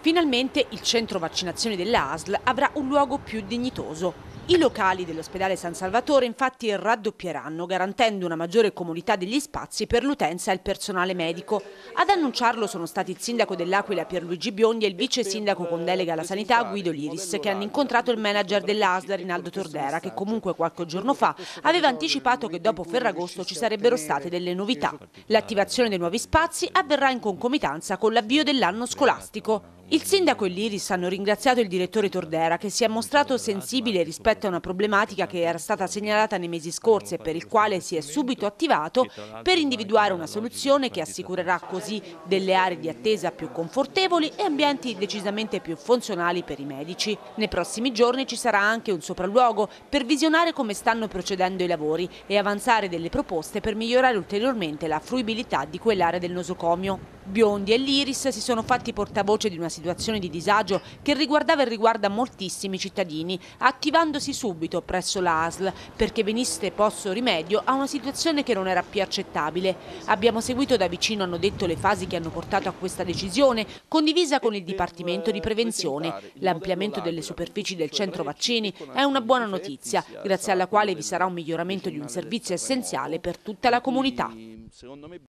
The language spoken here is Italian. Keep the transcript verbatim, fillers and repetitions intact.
Finalmente il centro vaccinazioni della A S L avrà un luogo più dignitoso. I locali dell'ospedale San Salvatore infatti raddoppieranno, garantendo una maggiore comodità degli spazi per l'utenza e il personale medico. Ad annunciarlo sono stati il sindaco dell'Aquila Pierluigi Biondi e il vice sindaco con delega alla sanità Guido Liris, che hanno incontrato il manager dell'A S L Rinaldo Tordera, che comunque qualche giorno fa aveva anticipato che dopo Ferragosto ci sarebbero state delle novità. L'attivazione dei nuovi spazi avverrà in concomitanza con l'avvio dell'anno scolastico. Il sindaco e l'Iris hanno ringraziato il direttore Tordera, che si è mostrato sensibile rispetto a una problematica che era stata segnalata nei mesi scorsi e per il quale si è subito attivato per individuare una soluzione che assicurerà così delle aree di attesa più confortevoli e ambienti decisamente più funzionali per i medici. Nei prossimi giorni ci sarà anche un sopralluogo per visionare come stanno procedendo i lavori e avanzare delle proposte per migliorare ulteriormente la fruibilità di quell'area del nosocomio. Biondi e l'Iris si sono fatti portavoce di una situazione di disagio che riguardava e riguarda moltissimi cittadini, attivandosi subito presso l'A S L perché venisse posto rimedio a una situazione che non era più accettabile. Abbiamo seguito da vicino, hanno detto, le fasi che hanno portato a questa decisione, condivisa con il Dipartimento di Prevenzione. L'ampliamento delle superfici del centro vaccini è una buona notizia, grazie alla quale vi sarà un miglioramento di un servizio essenziale per tutta la comunità.